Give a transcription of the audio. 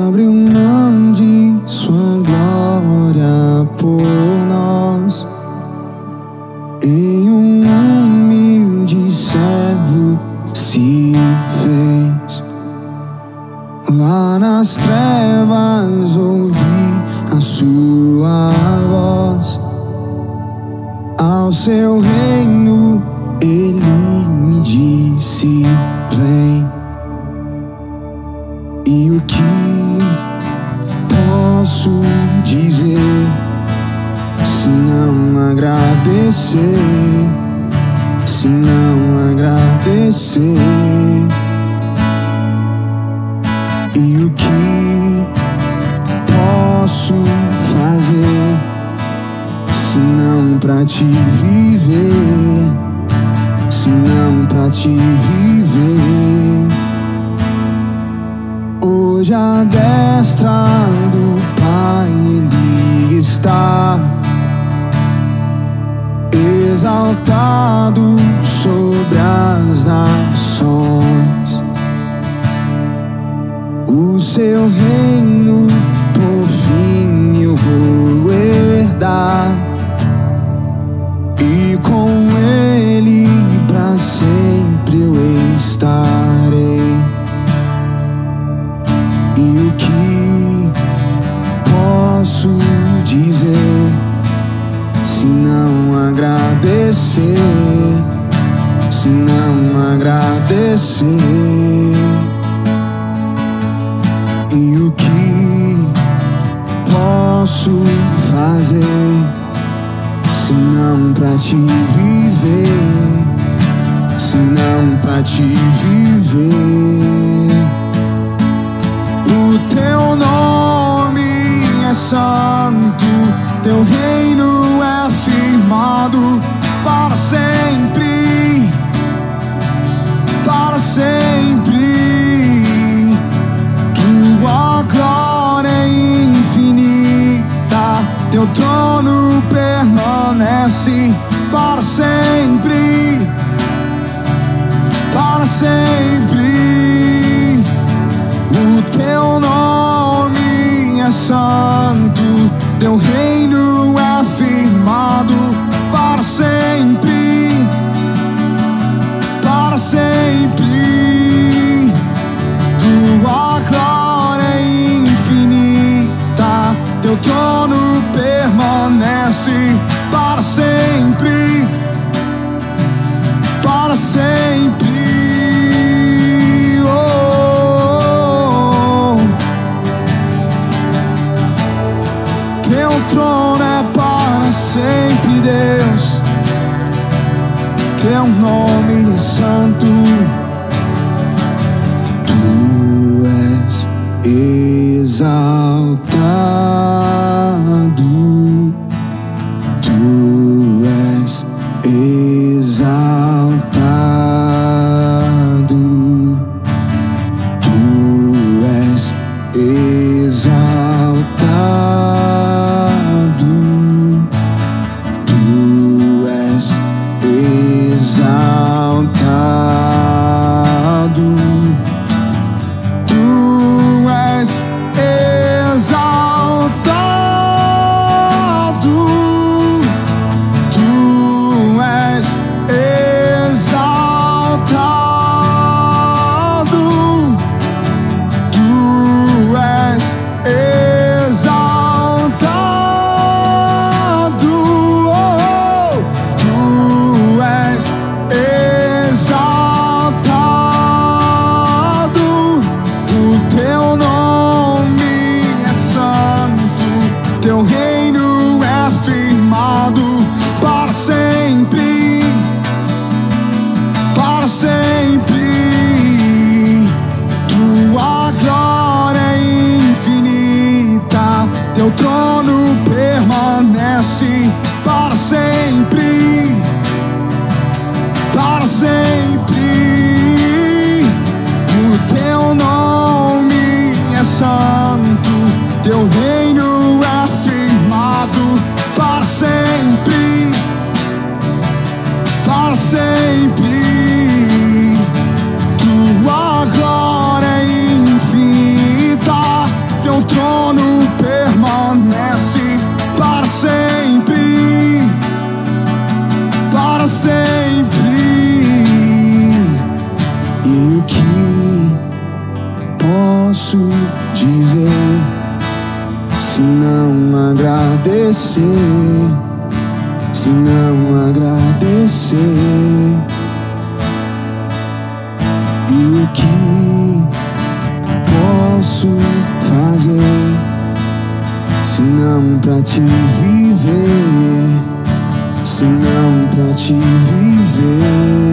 abriu mão de sua glória por nós. Em um humilde servo se fez. Lá nas trevas ouvi a sua voz. Ao seu reino ele me disse: vem. E o que posso dizer se não agradecer? Se não agradecer? E o que posso fazer se não pra te viver? Se não pra te viver? Hoje à destra do Pai ele está, exaltado sobre as nações. O seu reino por fim eu vou herdar, e com ele pra sempre eu estarei. E o que posso dizer se não agradecer? Se não agradecer? E o que posso fazer se não pra te viver? Se não pra te viver? O teu nome é santo, teu reino é firmado para sempre, para sempre. Tua glória é infinita, teu trono permanece para sempre, para sempre. O teu nome é santo, teu reino é firmado para sempre, para sempre. Tua glória é infinita, teu trono permanece para sempre, para sempre. Teu trono é para sempre, Deus. Teu nome é santo. Tu és exaltado. Tu és exaltado. Tu és exaltado. Teu reino é firmado para sempre, para sempre. Tua glória é infinita, teu trono permanece para sempre, para sempre. O teu nome é santo, teu reino é firmado para sempre, para sempre. Tua glória é infinita, que posso dizer se não agradecer? Se não agradecer? E o que posso fazer se não pra te viver? Se não pra te viver?